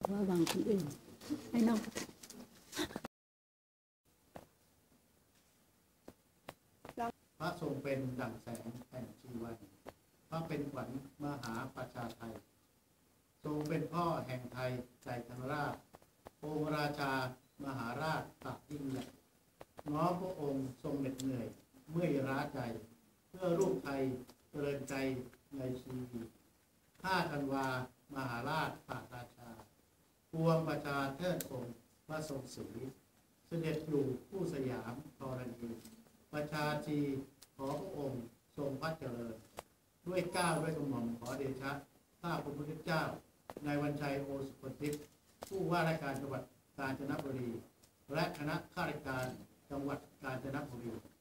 ว่าบางคนอื่นให้น้องพระทรงเป็นดั่งแสงแห่งชีวันพระเป็นขวัญมหาประชาไทยทรงเป็นพ่อแห่งไทยใจธนราชองค์ราชามหาราชตักยิ่งใหญ่น้อมพระองค์ทรงเหน็ดเหนื่อยเมื่อยล้าใจเพื่อลูกไทยเจริญใจในชีวิต5 ธันวามหาราชปากราชาปวงประชาเทิดธงพระทรงศรีเสด็จอยู่ผู้สยามธรณีประชาชีขอพระองค์ทรงพระเจริญด้วยเกล้าด้วยกระหม่อมขอเดชะข้าพระพุทธเจ้านายวันชัยโอสุพทิพย์ผู้ว่าราชการจังหวัดกาญจนบุรีและคณะข้าราชการจังหวัดกาญจนบุรี